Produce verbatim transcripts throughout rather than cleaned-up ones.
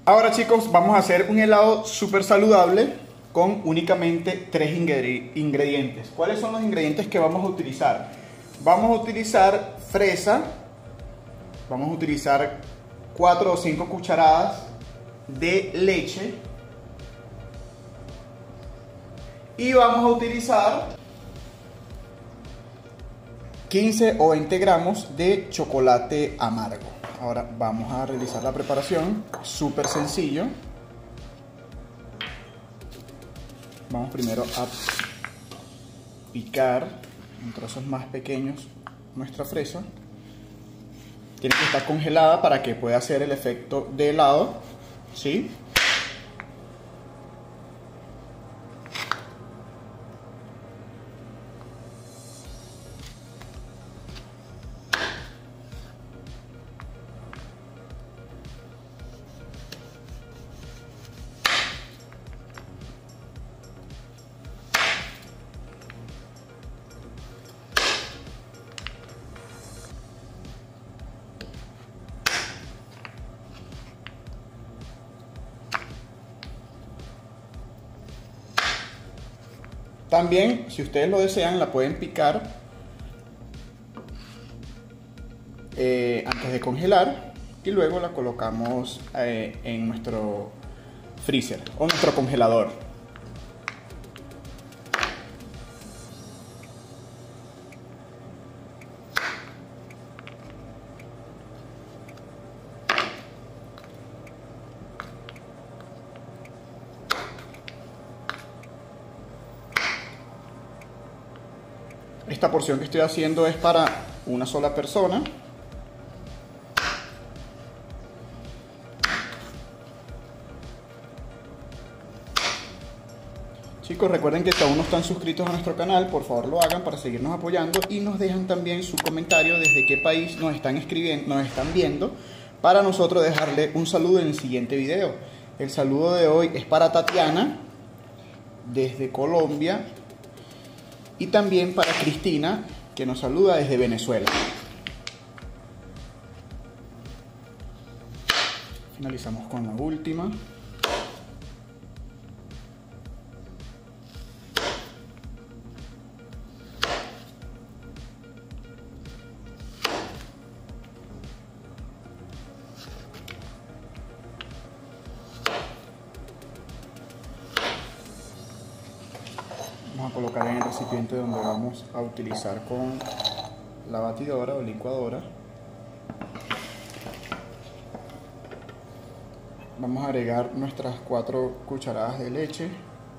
Ahora, chicos, vamos a hacer un helado súper saludable con únicamente tres ingredientes. ¿Cuáles son los ingredientes que vamos a utilizar? Vamos a utilizar fresa, vamos a utilizar cuatro o cinco cucharadas de leche y vamos a utilizar quince o veinte gramos de chocolate amargo. Ahora vamos a realizar la preparación, súper sencillo. Vamos primero a picar en trozos más pequeños nuestra fresa. Tiene que estar congelada para que pueda hacer el efecto de helado, ¿sí? También, si ustedes lo desean, la pueden picar eh, antes de congelar y luego la colocamos eh, en nuestro freezer o nuestro congelador. Esta porción que estoy haciendo es para una sola persona. Chicos, recuerden que si aún no están suscritos a nuestro canal, por favor lo hagan para seguirnos apoyando y nos dejan también su comentario desde qué país nos están escribiendo, nos están viendo, para nosotros dejarle un saludo en el siguiente video. El saludo de hoy es para Tatiana, desde Colombia. Y también para Cristina, que nos saluda desde Venezuela. Finalizamos con la última. Vamos a colocar en el recipiente donde vamos a utilizar con la batidora o licuadora. Vamos a agregar nuestras cuatro cucharadas de leche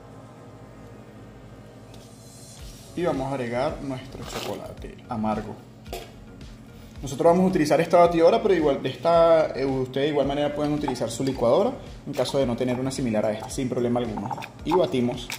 y vamos a agregar nuestro chocolate amargo. Nosotros vamos a utilizar esta batidora, pero igual de esta, ustedes de igual manera pueden utilizar su licuadora en caso de no tener una similar a esta, sin problema alguno. Y batimos.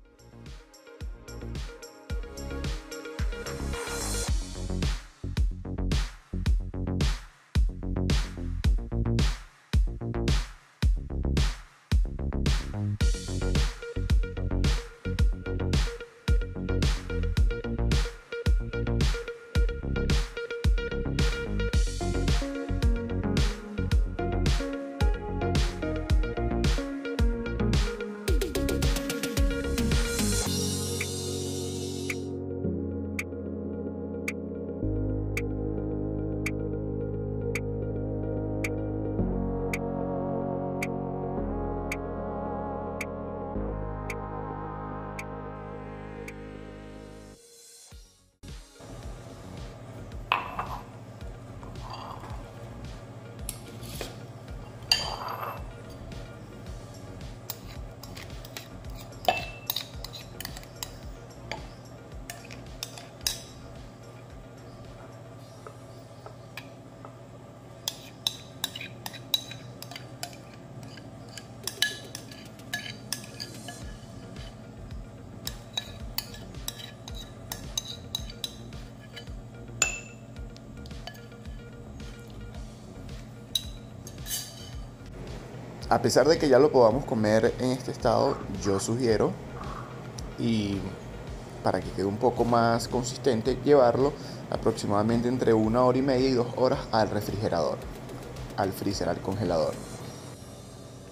A pesar de que ya lo podamos comer en este estado, yo sugiero, y para que quede un poco más consistente, llevarlo aproximadamente entre una hora y media y dos horas al refrigerador, al freezer, al congelador.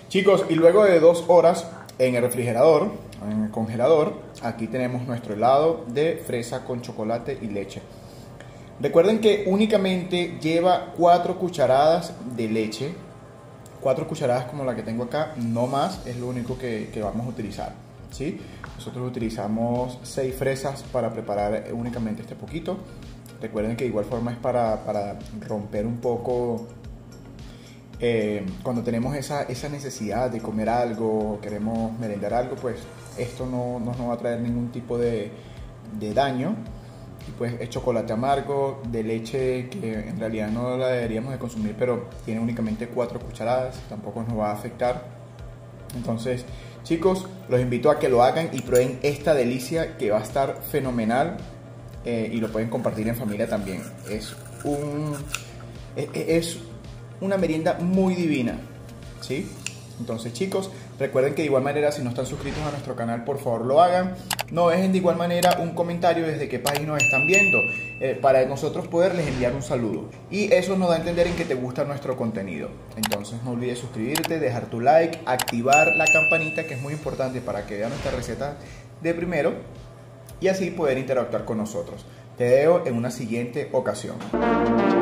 Chicos, y luego de dos horas en el refrigerador, en el congelador, aquí tenemos nuestro helado de fresa con chocolate y leche. Recuerden que únicamente lleva cuatro cucharadas de leche, cuatro cucharadas como la que tengo acá, no más, es lo único que, que vamos a utilizar, ¿sí? Nosotros utilizamos seis fresas para preparar únicamente este poquito. Recuerden que de igual forma es para, para romper un poco eh, cuando tenemos esa, esa necesidad de comer algo, queremos merendar algo, pues esto no, no nos va a traer ningún tipo de, de daño. Y pues es chocolate amargo de leche que en realidad no la deberíamos de consumir, pero tiene únicamente cuatro cucharadas, tampoco nos va a afectar. Entonces, chicos, los invito a que lo hagan y prueben esta delicia que va a estar fenomenal, eh, y lo pueden compartir en familia también. Es un es, es una merienda muy divina, ¿sí? Entonces, chicos, recuerden que de igual manera, si no están suscritos a nuestro canal, por favor lo hagan. No dejen de igual manera un comentario desde qué país nos están viendo, eh, para nosotros poderles enviar un saludo. Y eso nos da a entender en que te gusta nuestro contenido. Entonces no olvides suscribirte, dejar tu like, activar la campanita, que es muy importante para que vean nuestras recetas de primero y así poder interactuar con nosotros. Te veo en una siguiente ocasión.